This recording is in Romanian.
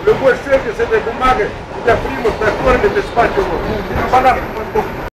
Любой сервис этой бумагой тебя примут на форме, ты спать его.